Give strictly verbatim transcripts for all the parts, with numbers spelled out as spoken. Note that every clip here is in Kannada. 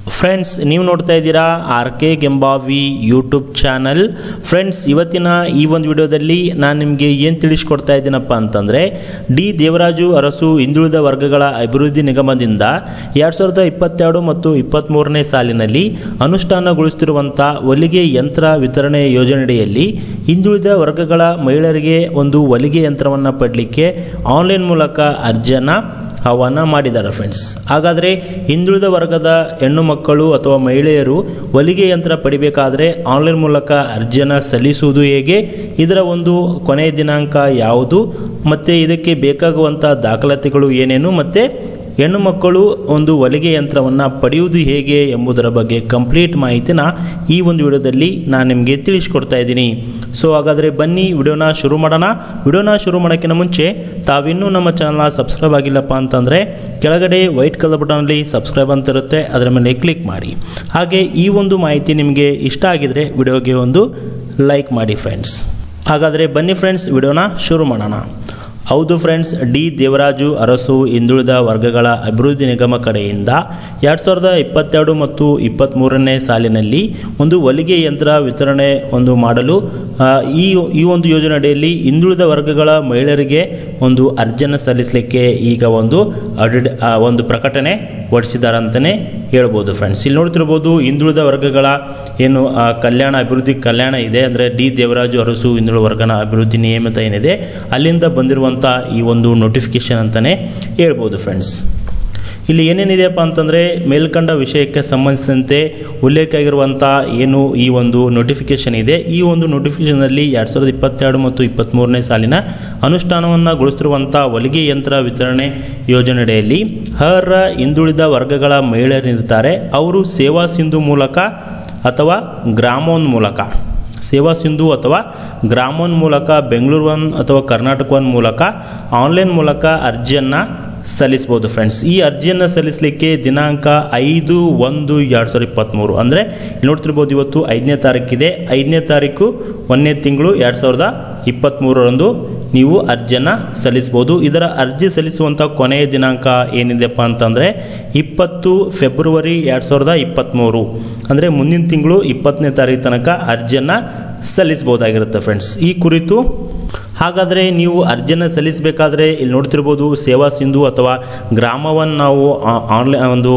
ಫ್ರೆಂಡ್ಸ್, ನೀವು ನೋಡ್ತಾ ಇದ್ದೀರಾ R K Gembavi YouTube channel. Friends, ಇವತ್ತಿನ ಈ ಒಂದು ವಿಡಿಯೋದಲ್ಲಿ ನಾನು ನಿಮಗೆ ಏನು ತಿಳಿಸ್ಕೊಡ್ತಾ ಇದ್ದೀನಪ್ಪ ಅಂತಂದರೆ, ಡಿ ದೇವರಾಜು ಅರಸು ಹಿಂದುಳಿದ ವರ್ಗಗಳ ಅಭಿವೃದ್ಧಿ ನಿಗಮದಿಂದ ಎರಡು ಸಾವಿರದ ಇಪ್ಪತ್ತೆರಡು ಮತ್ತು ಇಪ್ಪತ್ತ್ಮೂರನೇ ಸಾಲಿನಲ್ಲಿ ಅನುಷ್ಠಾನಗೊಳಿಸುತ್ತಿರುವಂಥ ಹೊಲಿಗೆ ಯಂತ್ರ ವಿತರಣೆ ಯೋಜನೆಯಡಿಯಲ್ಲಿ ಹಿಂದುಳಿದ ವರ್ಗಗಳ ಮಹಿಳೆಯರಿಗೆ ಒಂದು ಹೊಲಿಗೆ ಯಂತ್ರವನ್ನು ಪಡಲಿಕ್ಕೆ ಆನ್ಲೈನ್ ಮೂಲಕ ಅರ್ಜಿಯನ್ನು ಆಹ್ವಾನ ಮಾಡಿದ್ದಾರೆ. ಫ್ರೆಂಡ್ಸ್, ಹಾಗಾದರೆ ಹಿಂದುಳಿದ ವರ್ಗದ ಹೆಣ್ಣು ಮಕ್ಕಳು ಅಥವಾ ಮಹಿಳೆಯರು ಹೊಲಿಗೆ ಯಂತ್ರ ಪಡಿಬೇಕಾದರೆ ಆನ್ಲೈನ್ ಮೂಲಕ ಅರ್ಜಿಯನ್ನು ಸಲ್ಲಿಸುವುದು ಹೇಗೆ, ಇದರ ಒಂದು ಕೊನೆಯ ದಿನಾಂಕ ಯಾವುದು, ಮತ್ತು ಇದಕ್ಕೆ ಬೇಕಾಗುವಂಥ ದಾಖಲಾತಿಗಳು ಏನೇನು, ಮತ್ತು ಹೆಣ್ಣು ಮಕ್ಕಳು ಒಂದು ಹೊಲಿಗೆ ಯಂತ್ರವನ್ನು ಪಡೆಯುವುದು ಹೇಗೆ ಎಂಬುದರ ಬಗ್ಗೆ ಕಂಪ್ಲೀಟ್ ಮಾಹಿತಿನ ಈ ಒಂದು ವಿಡಿಯೋದಲ್ಲಿ ನಾನು ನಿಮಗೆ ತಿಳಿಸ್ಕೊಡ್ತಾ ಇದ್ದೀನಿ. ಸೊ ಹಾಗಾದರೆ ಬನ್ನಿ ವಿಡಿಯೋನ ಶುರು ಮಾಡೋಣ. ವಿಡಿಯೋನ ಶುರು ಮಾಡೋಕ್ಕಿಂತ ಮುಂಚೆ ತಾವಿನ್ನೂ ನಮ್ಮ ಚಾನಲ್ನ ಸಬ್ಸ್ಕ್ರೈಬ್ ಆಗಿಲ್ಲಪ್ಪ ಅಂತಂದರೆ ಕೆಳಗಡೆ ವೈಟ್ ಕಲರ್ ಬಟನಲ್ಲಿ ಸಬ್ಸ್ಕ್ರೈಬ್ ಅಂತ ಇರುತ್ತೆ, ಅದರ ಮೇಲೆ ಕ್ಲಿಕ್ ಮಾಡಿ. ಹಾಗೆ ಈ ಒಂದು ಮಾಹಿತಿ ನಿಮಗೆ ಇಷ್ಟ ಆಗಿದರೆ ವಿಡಿಯೋಗೆ ಒಂದು ಲೈಕ್ ಮಾಡಿ ಫ್ರೆಂಡ್ಸ್. ಹಾಗಾದರೆ ಬನ್ನಿ ಫ್ರೆಂಡ್ಸ್, ವಿಡಿಯೋನ ಶುರು ಮಾಡೋಣ. ಹೌದು ಫ್ರೆಂಡ್ಸ್, ಡಿ ದೇವರಾಜು ಅರಸು ಹಿಂದುಳಿದ ವರ್ಗಗಳ ಅಭಿವೃದ್ಧಿ ನಿಗಮ ಕಡೆಯಿಂದ ಎರಡು ಸಾವಿರದ ಇಪ್ಪತ್ತೆರಡು ಮತ್ತು ಇಪ್ಪತ್ತ್ಮೂರನೇ ಸಾಲಿನಲ್ಲಿ ಒಂದು ಹೊಲಿಗೆ ಯಂತ್ರ ವಿತರಣೆ ಒಂದು ಮಾಡಲು ಈ ಈ ಒಂದು ಯೋಜನೆಯಡಿಯಲ್ಲಿ ಹಿಂದುಳಿದ ವರ್ಗಗಳ ಮಹಿಳೆಯರಿಗೆ ಒಂದು ಅರ್ಜಿಯನ್ನು ಸಲ್ಲಿಸಲಿಕ್ಕೆ ಈಗ ಒಂದು ಅಡ್ ಒಂದು ಪ್ರಕಟಣೆ ಹೊರಡಿಸಿದ್ದಾರೆ ಅಂತಲೇ ಹೇಳ್ಬೋದು. ಫ್ರೆಂಡ್ಸ್, ಇಲ್ಲಿ ನೋಡ್ತಿರ್ಬೋದು ಹಿಂದುಳಿದ ವರ್ಗಗಳ ಏನು ಕಲ್ಯಾಣ ಅಭಿವೃದ್ಧಿ ಕಲ್ಯಾಣ ಇದೆ, ಅಂದರೆ ಡಿ ದೇವರಾಜು ಅರಸು ಹಿಂದುಳಿದ ವರ್ಗನ ಅಭಿವೃದ್ಧಿ ನಿಯಮಿತ ಏನಿದೆ ಅಲ್ಲಿಂದ ಬಂದಿರುವಂಥ ಈ ಒಂದು ನೋಟಿಫಿಕೇಶನ್ ಅಂತಲೇ ಹೇಳ್ಬೋದು. ಫ್ರೆಂಡ್ಸ್, ಇಲ್ಲಿ ಏನೇನಿದೆಯಪ್ಪ ಅಂತಂದರೆ ಮೇಲ್ಕಂಡ ವಿಷಯಕ್ಕೆ ಸಂಬಂಧಿಸಿದಂತೆ ಉಲ್ಲೇಖ ಆಗಿರುವಂಥ ಏನು ಈ ಒಂದು ನೋಟಿಫಿಕೇಶನ್ ಇದೆ, ಈ ಒಂದು ನೋಟಿಫಿಕೇಶನ್ನಲ್ಲಿ ಎರಡು ಸಾವಿರದ ಇಪ್ಪತ್ತೆರಡು ಮತ್ತು ಇಪ್ಪತ್ತ್ಮೂರನೇ ಸಾಲಿನ ಅನುಷ್ಠಾನವನ್ನು ಗೊಳಿಸಿರುವಂಥ ಹೊಲಿಗೆ ಯಂತ್ರ ವಿತರಣೆ ಯೋಜನೆಯಡಿಯಲ್ಲಿ ಅರ್ಹ ಹಿಂದುಳಿದ ವರ್ಗಗಳ ಮಹಿಳೆಯರಿರ್ತಾರೆ, ಅವರು ಸೇವಾ ಸಿಂಧು ಮೂಲಕ ಅಥವಾ ಗ್ರಾಮೋನ್ ಮೂಲಕ ಸೇವಾ ಸಿಂಧು ಅಥವಾ ಗ್ರಾಮೋನ್ ಮೂಲಕ ಬೆಂಗಳೂರು ಒನ್ ಅಥವಾ ಕರ್ನಾಟಕ ಒನ್ ಮೂಲಕ ಆನ್ಲೈನ್ ಮೂಲಕ ಅರ್ಜಿಯನ್ನು ಸಲ್ಲಿಸ್ಬೋದು. ಫ್ರೆಂಡ್ಸ್, ಈ ಅರ್ಜಿಯನ್ನು ಸಲ್ಲಿಸಲಿಕ್ಕೆ ದಿನಾಂಕ ಐದು ಒಂದು ಎರಡು ಸಾವಿರದ ಇಪ್ಪತ್ತ್ಮೂರು ಅಂದರೆ ನೋಡ್ತಿರ್ಬೋದು, ಇವತ್ತು ಐದನೇ ತಾರೀಕಿದೆ. ಐದನೇ ತಾರೀಕು ಒಂದನೇ ತಿಂಗಳು ಎರಡು ಸಾವಿರದ ಇಪ್ಪತ್ತ್ಮೂರರಂದು ನೀವು ಅರ್ಜಿಯನ್ನು ಸಲ್ಲಿಸ್ಬೋದು. ಇದರ ಅರ್ಜಿ ಸಲ್ಲಿಸುವಂಥ ಕೊನೆಯ ದಿನಾಂಕ ಏನಿದೆಪ್ಪ ಅಂತಂದರೆ ಇಪ್ಪತ್ತು ಫೆಬ್ರವರಿ ಎರಡು ಸಾವಿರದ ಇಪ್ಪತ್ತ್ಮೂರು ಅಂದರೆ ಮುಂದಿನ ತಿಂಗಳು ಇಪ್ಪತ್ತನೇ ತಾರೀಕು ತನಕ ಅರ್ಜಿಯನ್ನು ಸಲ್ಲಿಸ್ಬೋದಾಗಿರುತ್ತೆ. ಫ್ರೆಂಡ್ಸ್, ಈ ಕುರಿತು ಹಾಗಾದರೆ ನೀವು ಅರ್ಜಿಯನ್ನು ಸಲ್ಲಿಸಬೇಕಾದ್ರೆ ಇಲ್ಲಿ ನೋಡ್ತಿರ್ಬೋದು, ಸೇವಾ ಸಿಂಧು ಅಥವಾ ಗ್ರಾಮವನ್ನು ನಾವು ಆನ್ಲೈನ್ ಒಂದು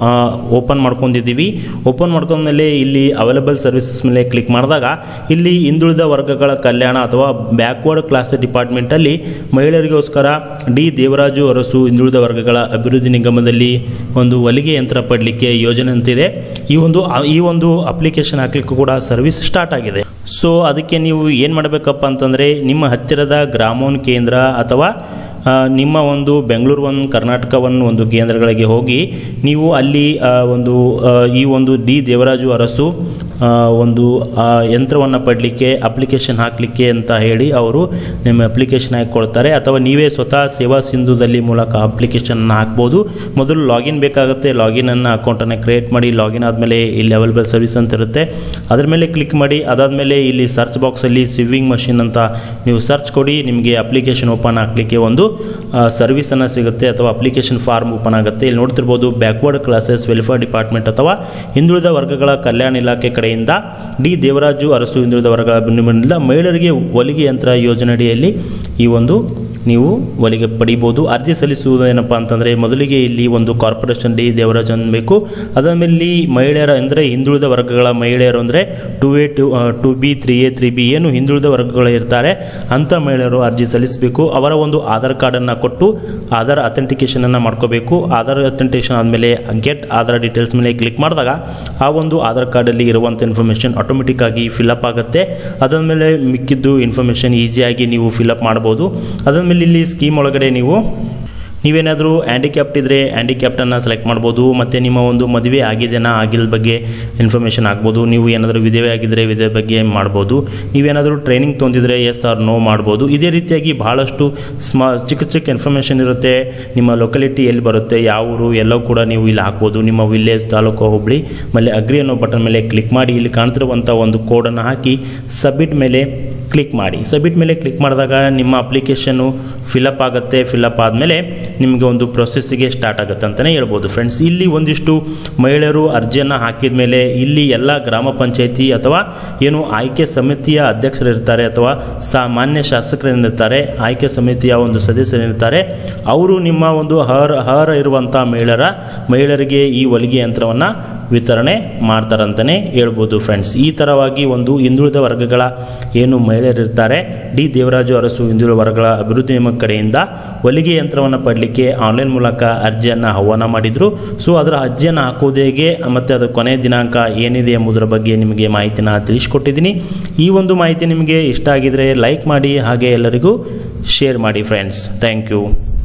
ಓಪನ್ ಮಾಡ್ಕೊಂಡಿದ್ದೀವಿ. ಓಪನ್ ಮಾಡ್ಕೊಂಡ್ಮೇಲೆ ಇಲ್ಲಿ ಅವೈಲಬಲ್ ಸರ್ವಿಸಸ್ ಮೇಲೆ ಕ್ಲಿಕ್ ಮಾಡಿದಾಗ ಇಲ್ಲಿ ಹಿಂದುಳಿದ ವರ್ಗಗಳ ಕಲ್ಯಾಣ ಅಥವಾ ಬ್ಯಾಕ್ವರ್ಡ್ ಕ್ಲಾಸ್ ಡಿಪಾರ್ಟ್ಮೆಂಟಲ್ಲಿ ಮಹಿಳೆಯರಿಗೋಸ್ಕರ ಡಿ ದೇವರಾಜು ಅರಸು ಹಿಂದುಳಿದ ವರ್ಗಗಳ ಅಭಿವೃದ್ಧಿ ನಿಗಮದಲ್ಲಿ ಒಂದು ಹೊಲಿಗೆ ಯಂತ್ರ ಪಡಲಿಕ್ಕೆ ಯೋಜನೆ ಅಂತಿದೆ. ಈ ಒಂದು ಈ ಒಂದು ಅಪ್ಲಿಕೇಶನ್ ಹಾಕಲಿಕ್ಕೂ ಕೂಡ ಸರ್ವಿಸ್ ಸ್ಟಾರ್ಟ್ ಆಗಿದೆ. ಸೊ ಅದಕ್ಕೆ ನೀವು ಏನು ಮಾಡಬೇಕಪ್ಪ ಅಂತಂದರೆ ನಿಮ್ಮ ಹತ್ತಿರದ ಗ್ರಾಮೋನ್ ಕೇಂದ್ರ ಅಥವಾ ನಿಮ್ಮ ಒಂದು ಬೆಂಗಳೂರು ಒನ್ ಕರ್ನಾಟಕ ಒನ್ ಒಂದು ಕೇಂದ್ರಗಳಿಗೆ ಹೋಗಿ ನೀವು ಅಲ್ಲಿ ಒಂದು ಈ ಒಂದು ಡಿ ದೇವರಾಜು ಅರಸು ಒಂದು ಯಂತ್ರವನ್ನು ಪಡಲಿಕ್ಕೆ ಅಪ್ಲಿಕೇಶನ್ ಹಾಕಲಿಕ್ಕೆ ಅಂತ ಹೇಳಿ ಅವರು ನಿಮ್ಮ ಅಪ್ಲಿಕೇಶನ್ ಹಾಕಿ ಕೊಡ್ತಾರೆ. ಅಥವಾ ನೀವೇ ಸ್ವತಃ ಸೇವಾ ಸಿಂಧುದಲ್ಲಿ ಮೂಲಕ ಅಪ್ಲಿಕೇಶನ್ನ ಹಾಕ್ಬೋದು. ಮೊದಲು ಲಾಗಿನ್ ಬೇಕಾಗುತ್ತೆ. ಲಾಗಿನನ್ನು ಅಕೌಂಟನ್ನು ಕ್ರಿಯೇಟ್ ಮಾಡಿ, ಲಾಗಿನ್ ಆದಮೇಲೆ ಇಲ್ಲಿ ಅವೈಲಬಲ್ ಸರ್ವಿಸ್ ಅಂತ ಇರುತ್ತೆ, ಅದರ ಮೇಲೆ ಕ್ಲಿಕ್ ಮಾಡಿ. ಅದಾದಮೇಲೆ ಇಲ್ಲಿ ಸರ್ಚ್ ಬಾಕ್ಸಲ್ಲಿ ಸ್ವಿಮ್ಮಿಂಗ್ ಮಷಿನ್ ಅಂತ ನೀವು ಸರ್ಚ್ ಕೊಡಿ, ನಿಮಗೆ ಅಪ್ಲಿಕೇಶನ್ ಓಪನ್ ಹಾಕಲಿಕ್ಕೆ ಒಂದು ಸರ್ವಿಸನ್ನು ಸಿಗುತ್ತೆ ಅಥವಾ ಅಪ್ಲಿಕೇಶನ್ ಫಾರ್ಮ್ ಓಪನ್ ಆಗುತ್ತೆ. ಇಲ್ಲಿ ನೋಡ್ತಿರ್ಬೋದು, ಬ್ಯಾಕ್ವರ್ಡ್ ಕ್ಲಾಸಸ್ ವೆಲ್ಫೇರ್ ಡಿಪಾರ್ಟ್ಮೆಂಟ್ ಅಥವಾ ಹಿಂದುಳಿದ ವರ್ಗಗಳ ಕಲ್ಯಾಣ ಇಲಾಖೆ ಕಡೆಯಿಂದ ಡಿ ದೇವರಾಜು ಅರಸು ಹಿಂದುಳಿದ ವರ್ಗಗಳ ನಿಗಮದಿಂದ ಮಹಿಳೆಯರಿಗೆ ಹೊಲಿಗೆ ಯಂತ್ರ ಯೋಜನೆಯಡಿಯಲ್ಲಿ ಈ ಒಂದು ನೀವು ಹೊಲಿಗೆ ಪಡಿಬೋದು. ಅರ್ಜಿ ಸಲ್ಲಿಸುವುದು ಏನಪ್ಪ ಅಂತಂದರೆ ಮೊದಲಿಗೆ ಇಲ್ಲಿ ಒಂದು ಕಾರ್ಪೊರೇಷನ್ ಡಿ ದೇವರಾಜ್ ಅನ್ಬೇಕು. ಅದಾದಮೇಲೆ ಇಲ್ಲಿ ಮಹಿಳೆಯರ ಅಂದರೆ ಹಿಂದುಳಿದ ವರ್ಗಗಳ ಮಹಿಳೆಯರು ಅಂದರೆ two A two two B three A three B ಏನು ಹಿಂದುಳಿದ ವರ್ಗಗಳು ಇರ್ತಾರೆ ಅಂಥ ಮಹಿಳೆಯರು ಅರ್ಜಿ ಸಲ್ಲಿಸಬೇಕು. ಅವರ ಒಂದು ಆಧಾರ್ ಕಾರ್ಡನ್ನು ಕೊಟ್ಟು ಆಧಾರ್ ಅಥೆಂಟಿಕೇಷನನ್ನು ಮಾಡ್ಕೋಬೇಕು. ಆಧಾರ್ ಅಥೆಂಟಿಕೇಷನ್ ಆದಮೇಲೆ ಗೆಟ್ ಆಧಾರ್ ಡೀಟೇಲ್ಸ್ ಮೇಲೆ ಕ್ಲಿಕ್ ಮಾಡಿದಾಗ ಆ ಒಂದು ಆಧಾರ್ ಕಾರ್ಡಲ್ಲಿ ಇರುವಂಥ ಇನ್ಫಾರ್ಮೇಷನ್ ಆಟೋಮೆಟಿಕ್ ಆಗಿ ಫಿಲಪ್ ಆಗುತ್ತೆ. ಅದಾದಮೇಲೆ ಮಿಕ್ಕಿದ್ದು ಇನ್ಫಾರ್ಮೇಷನ್ ಈಸಿಯಾಗಿ ನೀವು ಫಿಲಪ್ ಮಾಡ್ಬೋದು. ಅದಾದಮೇಲೆ ಇಲ್ಲಿ ಸ್ಕೀಮ್ ಒಳಗಡೆ ನೀವು ನೀವೇನಾದರೂ ಹ್ಯಾಂಡಿಕ್ಯಾಪ್ಟ್ ಇದ್ದರೆ ಹ್ಯಾಂಡಿಕ್ಯಾಪ್ಟನ್ನು ಸೆಲೆಕ್ಟ್ ಮಾಡ್ಬೋದು. ಮತ್ತು ನಿಮ್ಮ ಒಂದು ಮದುವೆ ಆಗಿದೆನಾ ಆಗಿಲ್ಲ ಬಗ್ಗೆ ಇನ್ಫಾರ್ಮೇಷನ್ ಆಗ್ಬೋದು. ನೀವು ಏನಾದರೂ ವಿಧವೆ ಆಗಿದ್ದರೆ ವಿಧವೆ ಬಗ್ಗೆ ಮಾಡ್ಬೋದು. ನೀವೇನಾದರೂ ಟ್ರೈನಿಂಗ್ ತೊಂದಿದ್ರೆ ಎಸ್ ಆರ್ ನೋ ಮಾಡ್ಬೋದು. ಇದೇ ರೀತಿಯಾಗಿ ಬಹಳಷ್ಟು ಸ್ಮಾ ಚಿಕ್ಕ ಚಿಕ್ಕ ಇನ್ಫಾರ್ಮೇಷನ್ ಇರುತ್ತೆ. ನಿಮ್ಮ ಲೊಕಾಲಿಟಿ ಎಲ್ಲಿ ಬರುತ್ತೆ, ಯಾವ ಊರು, ಎಲ್ಲವೂ ಕೂಡ ನೀವು ಇಲ್ಲಿ ಹಾಕ್ಬೋದು. ನಿಮ್ಮ ವಿಲೇಜ್, ತಾಲೂಕು, ಹುಬ್ಳಿ, ಆಮೇಲೆ ಅಗ್ರಿ ಅನ್ನೋ ಬಟನ್ ಮೇಲೆ ಕ್ಲಿಕ್ ಮಾಡಿ ಇಲ್ಲಿ ಕಾಣ್ತಿರುವಂಥ ಒಂದು ಕೋಡನ್ನು ಹಾಕಿ ಸಬ್ಮಿಟ್ ಮೇಲೆ ಕ್ಲಿಕ್ ಮಾಡಿ. ಸಬ್ಮಿಟ್ ಮೇಲೆ ಕ್ಲಿಕ್ ಮಾಡಿದಾಗ ನಿಮ್ಮ ಅಪ್ಲಿಕೇಶನ್ನು ಫಿಲಪ್ ಆಗುತ್ತೆ. ಫಿಲಪ್ ಆದಮೇಲೆ ನಿಮಗೆ ಒಂದು ಪ್ರೊಸೆಸ್ಸಿಗೆ ಸ್ಟಾರ್ಟ್ ಆಗುತ್ತೆ ಅಂತಲೇ ಹೇಳ್ಬೋದು ಫ್ರೆಂಡ್ಸ್. ಇಲ್ಲಿ ಒಂದಿಷ್ಟು ಮಹಿಳೆಯರು ಅರ್ಜಿಯನ್ನು ಹಾಕಿದ ಮೇಲೆ ಇಲ್ಲಿ ಎಲ್ಲ ಗ್ರಾಮ ಪಂಚಾಯಿತಿ ಅಥವಾ ಏನು ಆಯ್ಕೆ ಸಮಿತಿಯ ಅಧ್ಯಕ್ಷರಿರ್ತಾರೆ ಅಥವಾ ಸಾಮಾನ್ಯ ಶಾಸಕರೇನಿರ್ತಾರೆ, ಆಯ್ಕೆ ಸಮಿತಿಯ ಒಂದು ಸದಸ್ಯರಿರ್ತಾರೆ, ಅವರು ನಿಮ್ಮ ಒಂದು ಅರ್ಹ ಅರ್ಹ ಇರುವಂಥ ಮಹಿಳೆಯರ ಮಹಿಳೆಯರಿಗೆ ಈ ಹೊಲಿಗೆ ಯಂತ್ರವನ್ನು ವಿತರಣೆ ಮಾಡ್ತಾರಂತಲೇ ಹೇಳ್ಬೋದು ಫ್ರೆಂಡ್ಸ್. ಈ ಥರವಾಗಿ ಒಂದು ಹಿಂದುಳಿದ ವರ್ಗಗಳ ಏನು ಮಹಿಳೆಯರಿರ್ತಾರೆ, ಡಿ ದೇವರಾಜು ಅರಸು ಹಿಂದುಳಿದ ವರ್ಗಗಳ ಅಭಿವೃದ್ಧಿ ನಿಗಮ ಕಡೆಯಿಂದ ಹೊಲಿಗೆ ಯಂತ್ರವನ್ನು ಪಡಲಿಕ್ಕೆ ಆನ್ಲೈನ್ ಮೂಲಕ ಅರ್ಜಿಯನ್ನು ಆಹ್ವಾನ ಮಾಡಿದರು. ಸೊ ಅದರ ಅರ್ಜಿಯನ್ನು ಹಾಕೋದು ಹೇಗೆ ಮತ್ತು ಅದರ ಕೊನೆಯ ದಿನಾಂಕ ಏನಿದೆ ಎಂಬುದರ ಬಗ್ಗೆ ನಿಮಗೆ ಮಾಹಿತಿನ ತಿಳಿಸ್ಕೊಟ್ಟಿದ್ದೀನಿ. ಈ ಒಂದು ಮಾಹಿತಿ ನಿಮಗೆ ಇಷ್ಟ ಆಗಿದರೆ ಲೈಕ್ ಮಾಡಿ, ಹಾಗೆ ಎಲ್ಲರಿಗೂ ಶೇರ್ ಮಾಡಿ ಫ್ರೆಂಡ್ಸ್. Thank you.